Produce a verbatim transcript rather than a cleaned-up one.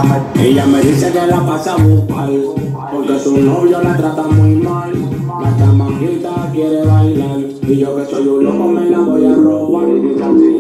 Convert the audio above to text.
Ella me dice que la pasa a buscar, porque su novio la trata muy mal. La chamaquita quiere bailar, y yo que soy un loco me la voy a robar.